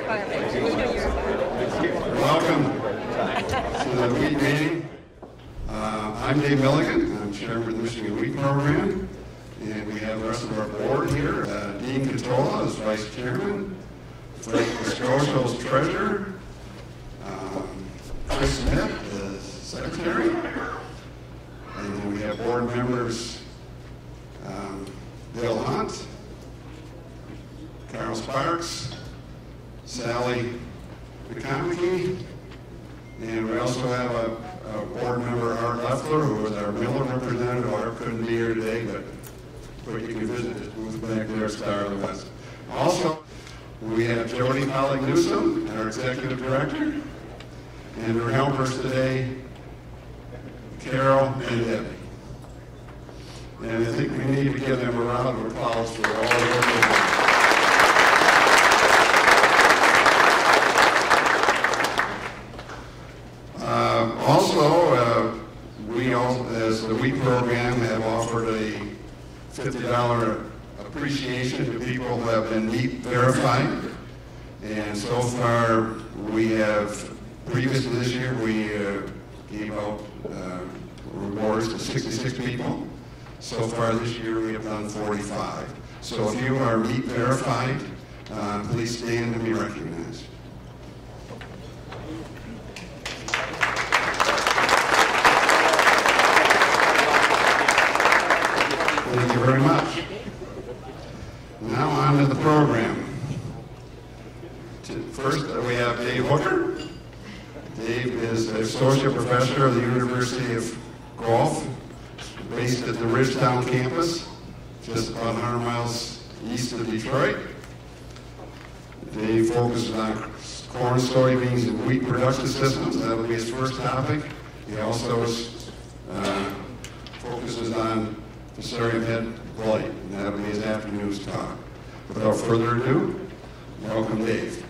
Welcome to the wheat meeting. I'm David Milligan. I'm chairman of the Michigan Wheat Program. And we have the rest of our board here. Dean Catola is vice chairman. Frank Piscocio is treasurer. Chris Smith is secretary. And then we have board members Bill Hunt, Carol Sparks, Sally McConaughey, and we also have a board member, Art Leffler, who is our Miller representative. Art couldn't be here today, but you can visit his booth back there, Star of the West. Also, we have Jody Pollock Newsom, our executive director, and our helpers today, Carol and Debbie. And I think we need to give them a round of applause for all the work they've done. We all, as the wheat program, have offered a $50 appreciation to people who have been meat verified. And so far, we have, previous to this year, we gave out rewards to 66 people. So far this year, we have done 45. So if you are meat verified, please stand and be recognized. Thank you very much. Now on to the program. First, we have Dave Hooker. Dave is an associate professor of the University of Guelph, based at the Ridgetown campus, just about 100 miles east of Detroit. Dave focuses on corn, soybeans, and wheat production systems. That will be his first topic. He also focuses on Fusarium head blight, and that will be his afternoon's talk. Without further ado, welcome Dave.